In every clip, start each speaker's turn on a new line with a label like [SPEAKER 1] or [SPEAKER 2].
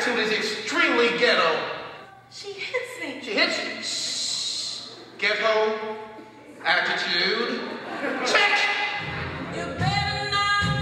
[SPEAKER 1] attitude is extremely ghetto.
[SPEAKER 2] She hits me.
[SPEAKER 1] She hits you. Shh. Ghetto attitude. Check.
[SPEAKER 2] You better not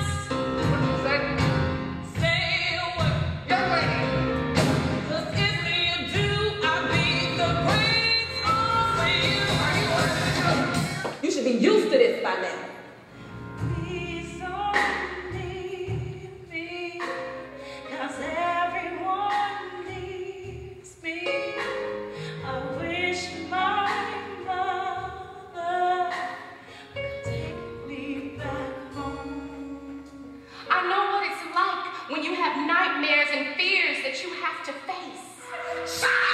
[SPEAKER 2] say a word.
[SPEAKER 1] Young lady.
[SPEAKER 2] 'Cause if you do, I'll be the praise over you. You should be used to this by now. Please don't leave me, 'cause everyone needs me. I wish my mother could take me back home.
[SPEAKER 3] I know what it's like when you have nightmares and fears that you have to face.
[SPEAKER 1] Shut